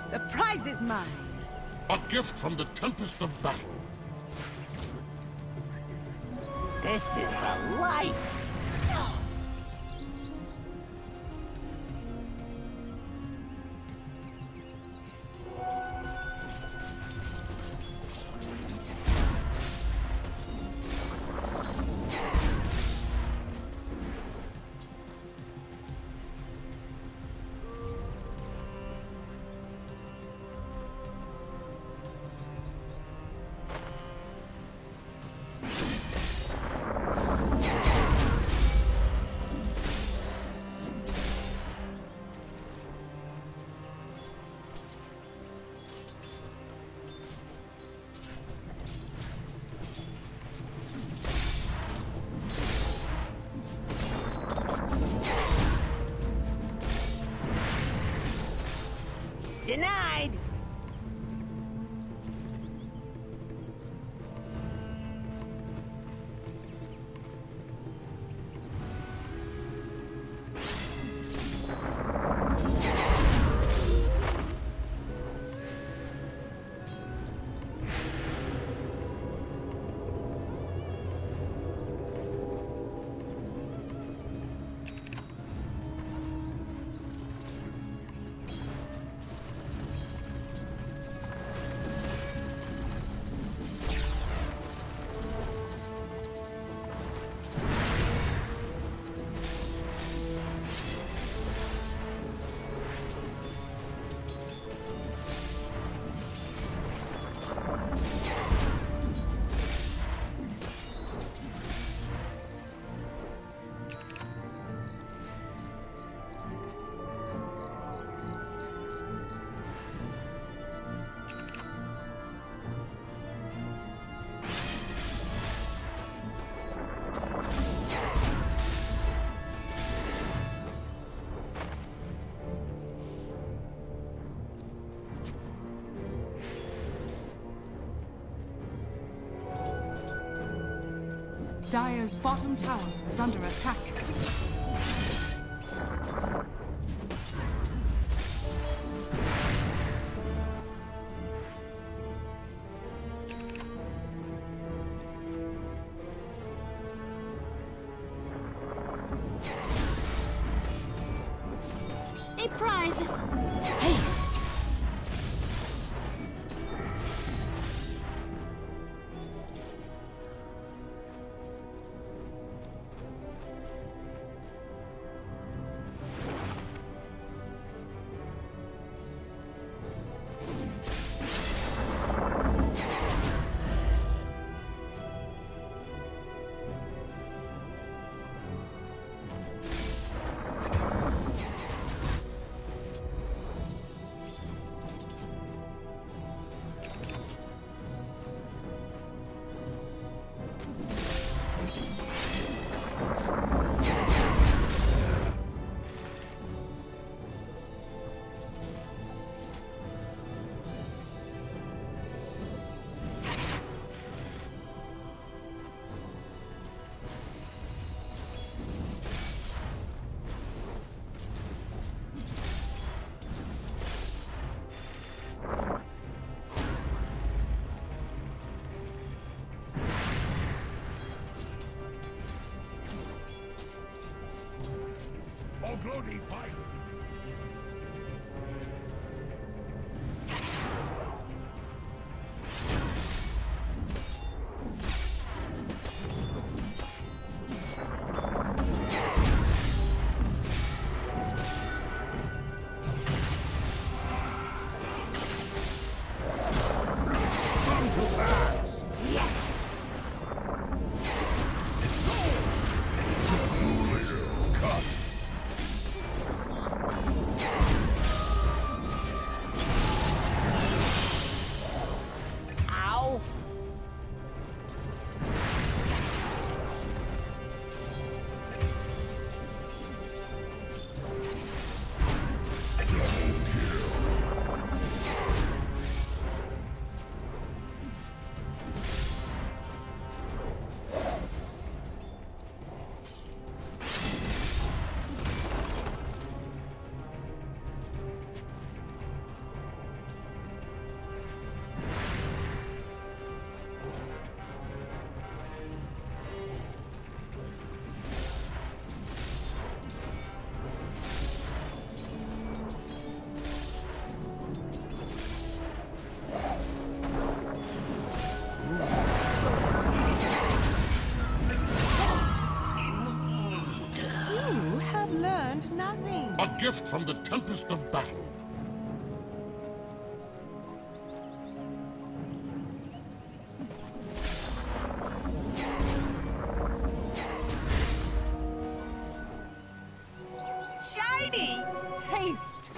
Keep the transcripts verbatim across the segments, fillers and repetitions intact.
The prize is mine! A gift from the Tempest of Battle. This is the life! Denied! Dire's bottom tower is under attack. A prize! Haste! Bloody fight! Yes! gift from the tempest of battle. Shiny! Haste!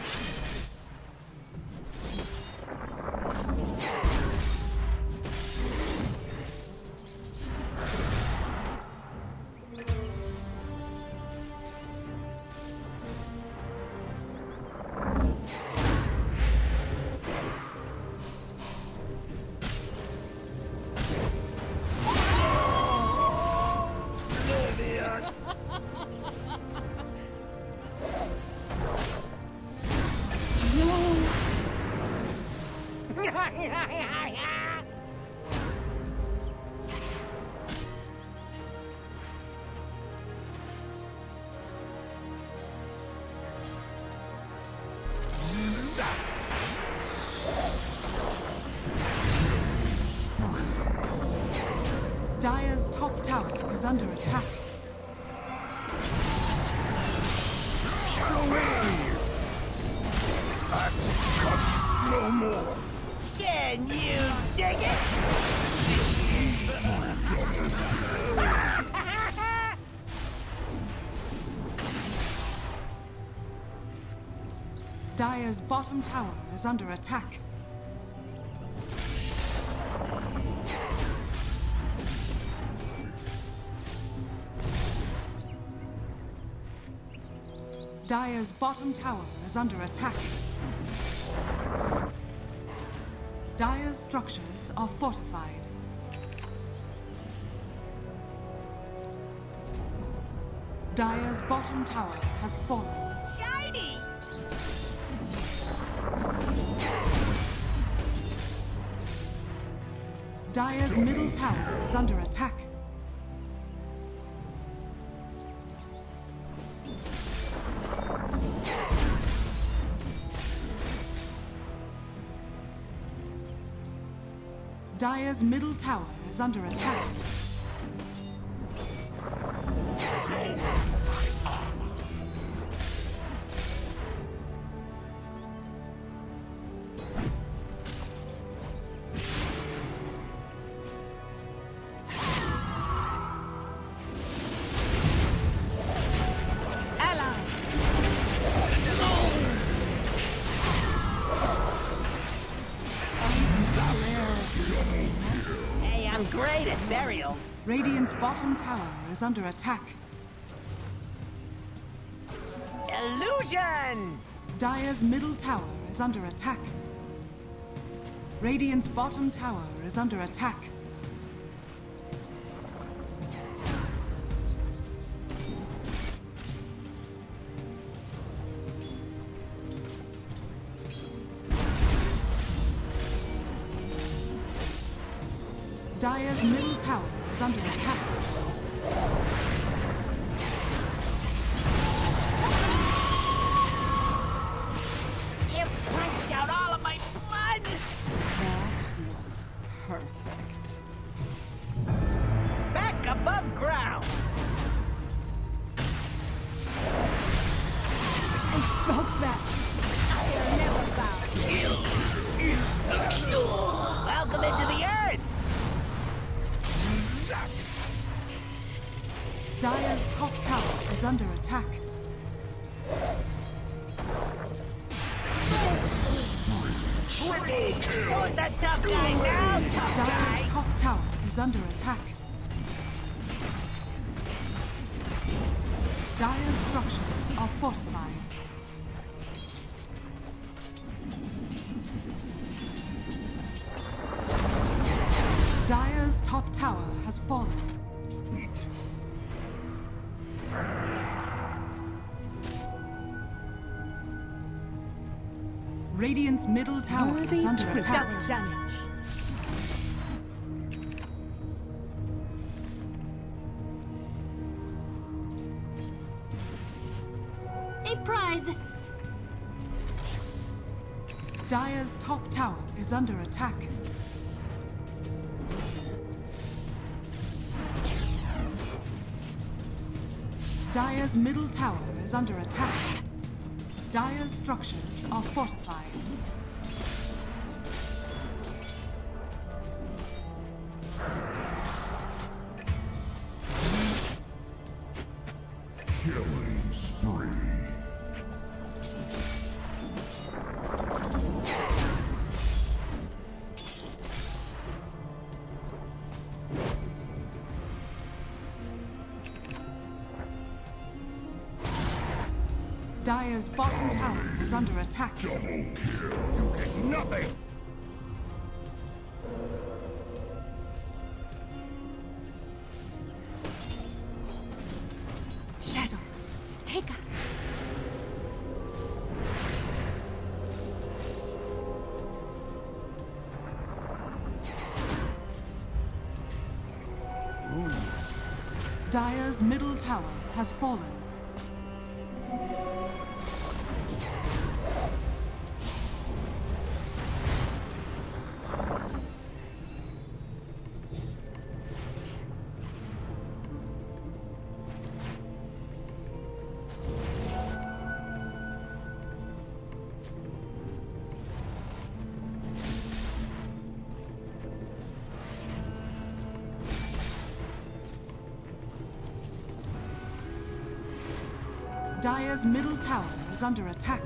Dire's top tower is under attack. Axe cuts no more. Can you dig it? Dire's bottom tower is under attack. Dire's bottom tower is under attack. Dire's structures are fortified. Dire's bottom tower has fallen. Shiny! Dire's middle tower is under attack. Dire's middle tower is under attack. Hey, I'm great at burials. Radiant's bottom tower is under attack. Illusion! Dire's middle tower is under attack. Radiant's bottom tower is under attack. Dire's middle tower is under attack. You punched out all of my blood! That was perfect. Back above ground! I felt that. I'll never bow. Kill is the cure! Welcome into the earth! Dire's top tower is under attack. Triple kill. Who's the tough guy now, tough guy? Dire's top tower is under attack. Dire's structures are fortified. Dire's top tower has fallen. Eat. Radiant's middle tower Worthy is under triple attack. damage. A prize. Dire's top tower is under attack. Dire's middle tower is under attack. Dire's structures are fortified. Killing spree. Dire's bottom tower is under attack. Double kill. You get nothing. Shadows, take us. Dire's middle tower has fallen. Dire's middle tower is under attack.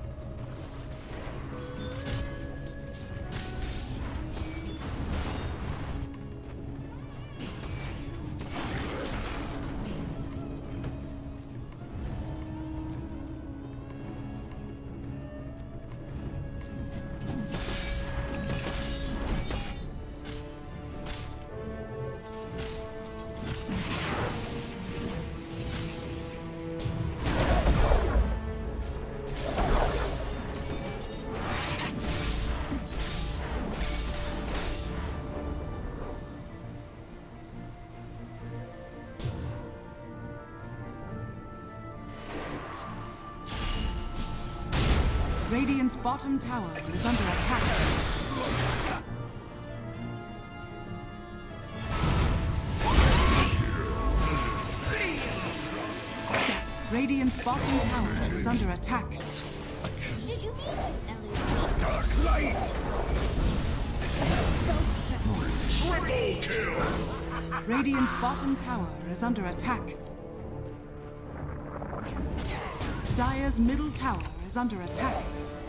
Radiant's bottom tower is under attack. Radiant's bottom tower is under attack. Did you mean to, Elliot? Dark light. Triple kill. Radiant's bottom tower is under attack. Dire's middle tower is under attack.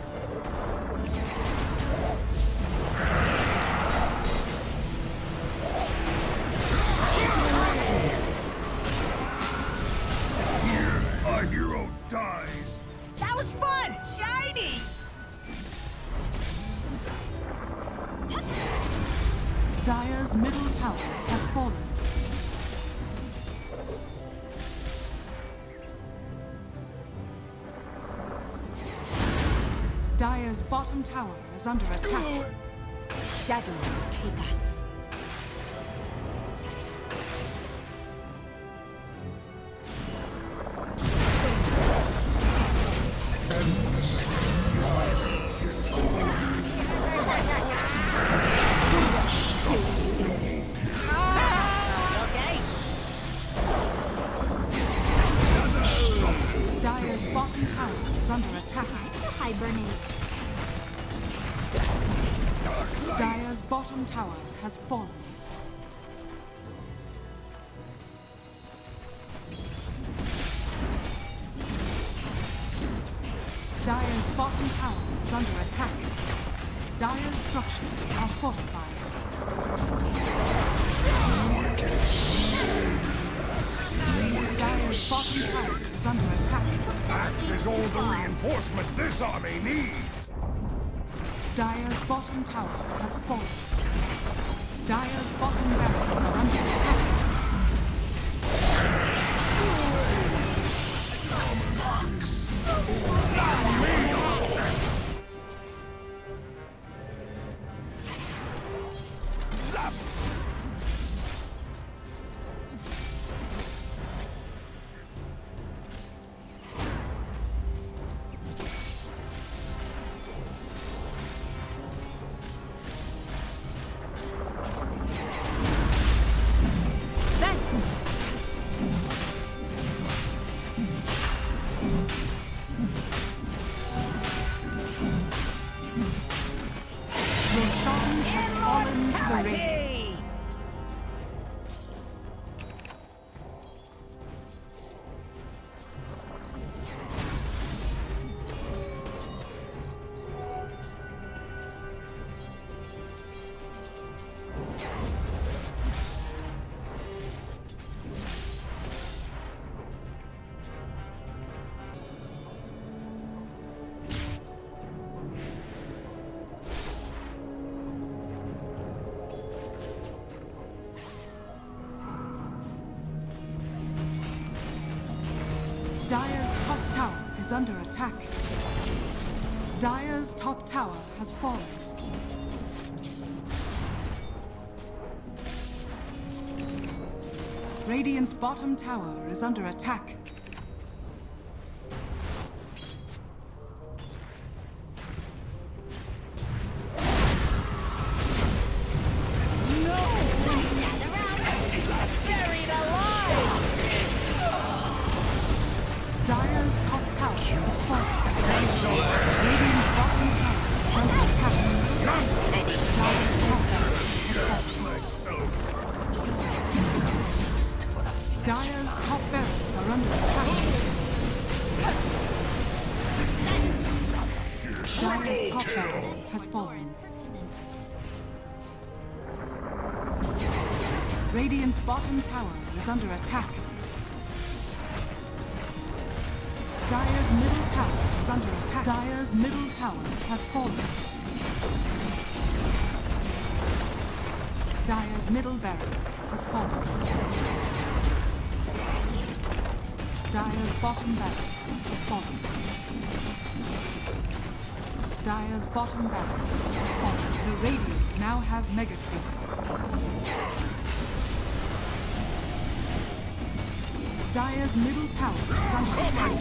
Our hero dies. That was fun! Shiny! Dire's middle tower has fallen. Dire's bottom tower is under attack. Shadows, take us. Dire's bottom tower is under attack. Hibernate. Dire's bottom tower has fallen. Dire's bottom tower is under attack. Dire's structures are fortified. Dire's bottom tower is under attack. Axe is all the reinforcement this army needs. Dire's bottom tower has fallen. Dire's bottom barracks are under attack. Zap! Roshan has fallen to the Radiant. Dire's top tower is under attack. Dire's top tower has fallen. Radiant's bottom tower is under attack. Dire's top tower is falling. Radiant's bottom tower is under attack. Dire's top tower has fallen. Dire's top barracks are under attack. Dire's top barracks has fallen. Radiant's bottom tower is under attack. Dire's middle tower is under attack. Dire's middle tower has fallen. Dire's middle barracks has fallen. Dire's bottom barracks has fallen. Dire's bottom barracks has fallen. The Radiant now have mega creeps. Dire's middle tower is under attack.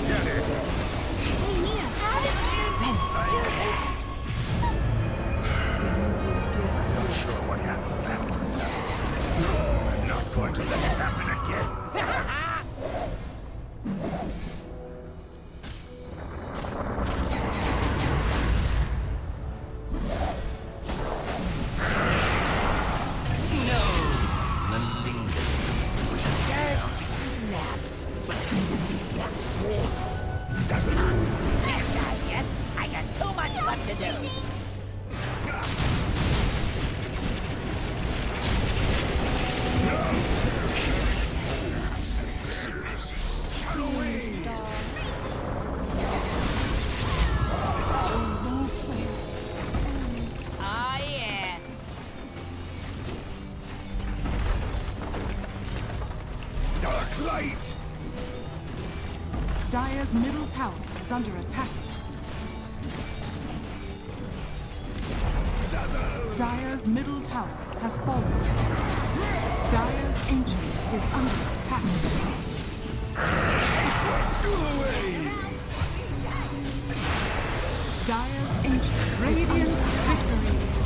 I'm not going to let it happen again. Doesn't it? That's not yet. I got too much left to do. Oh yeah. Dark light! Dire's middle tower is under attack. Dire's middle tower has fallen. Dire's ancient is under attack. Go away! Dire's ancient Radiant victory.